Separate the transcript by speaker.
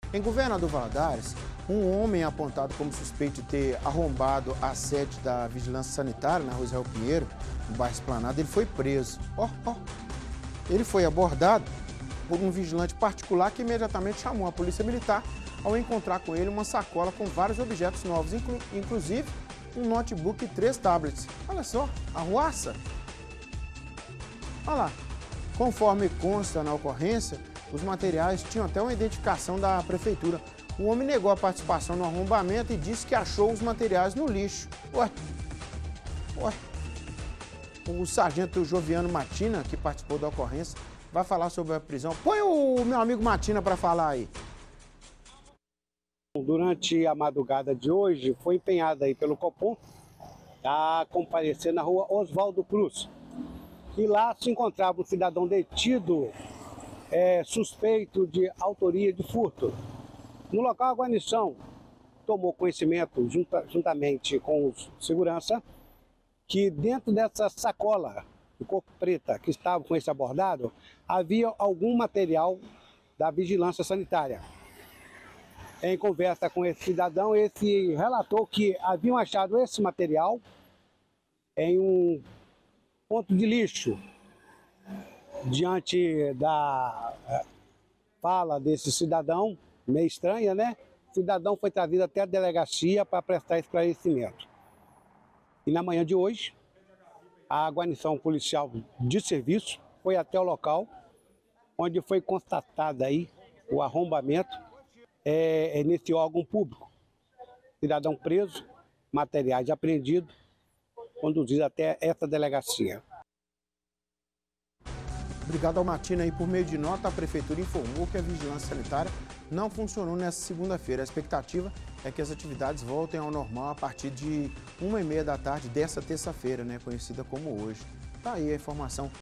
Speaker 1: Em Governador Valadares, um homem apontado como suspeito de ter arrombado a sede da Vigilância Sanitária na Rua Israel Pinheiro, no bairro Esplanada, ele foi preso. Ele foi abordado por um vigilante particular que imediatamente chamou a polícia militar ao encontrar com ele uma sacola com vários objetos novos, inclusive um notebook e 3 tablets. Olha só, arruaça. Olha lá. Conforme consta na ocorrência, os materiais tinham até uma identificação da prefeitura. O homem negou a participação no arrombamento e disse que achou os materiais no lixo. Ué. O sargento Joviano Matina, que participou da ocorrência, vai falar sobre a prisão. Põe o meu amigo Matina para falar aí.
Speaker 2: Durante a madrugada de hoje, foi empenhada aí pelo Copom a comparecer na rua Oswaldo Cruz. E lá se encontrava um cidadão detido, suspeito de autoria de furto. No local, a guarnição tomou conhecimento, juntamente com os segurança, que dentro dessa sacola de cor preta que estava com esse abordado, havia algum material da vigilância sanitária. Em conversa com esse cidadão, esse relatou que haviam achado esse material em um ponto de lixo. Diante da fala desse cidadão, meio estranha, né? O cidadão foi trazido até a delegacia para prestar esclarecimento. E na manhã de hoje, a guarnição policial de serviço foi até o local, onde foi constatado aí o arrombamento nesse órgão público. Cidadão preso, materiais apreendidos, conduzido até essa delegacia.
Speaker 1: Obrigado ao Matina aí. Por meio de nota, a Prefeitura informou que a vigilância sanitária não funcionou nesta segunda-feira. A expectativa é que as atividades voltem ao normal a partir de 1h30 da tarde dessa terça-feira, né, conhecida como hoje. Tá aí a informação